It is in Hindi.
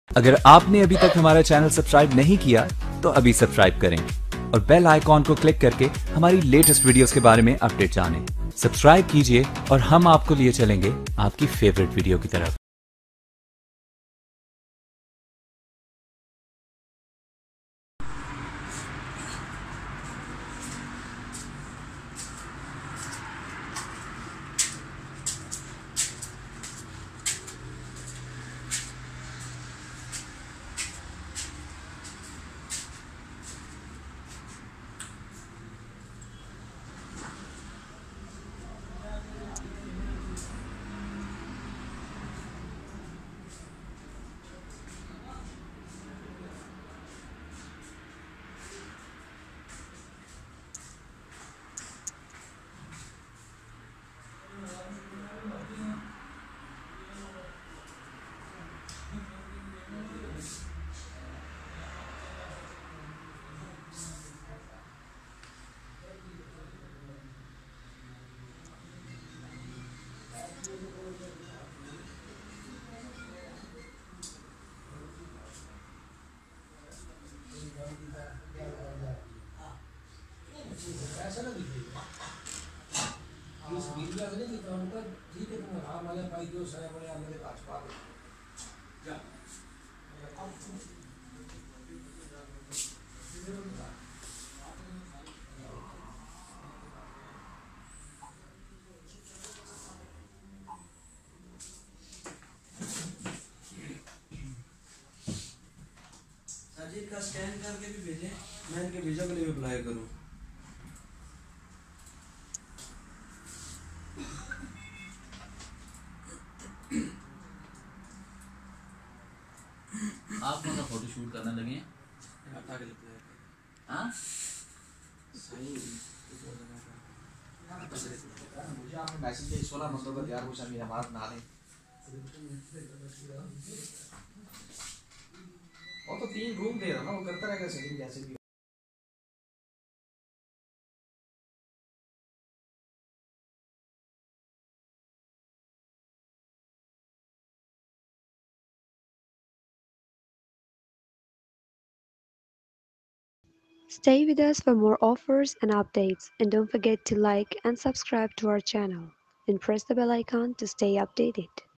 अगर आपने अभी तक हमारा चैनल सब्सक्राइब नहीं किया तो अभी सब्सक्राइब करें और बेल आइकॉन को क्लिक करके हमारी लेटेस्ट वीडियोस के बारे में अपडेट जानें। सब्सक्राइब कीजिए और हम आपको लिए चलेंगे आपकी फेवरेट वीडियो की तरफ। साजिद का स्कैन करके भी भेजें, मैं इनके वीज़ा के लिए भी अप्लाई करूँ। आप कौन सा फोटो शूट करने लगे हैं? हाँ? मुझे आपने मैसेज किया 16 मंथों का तैयार कुछ अमीर हमारा बना लें और तो 3 रूम दे रहा ना, वो करता रहेगा सेटिंग जैसे भी। Stay with us for more offers and updates, and don't forget to like and subscribe to our channel and press the bell icon to stay updated.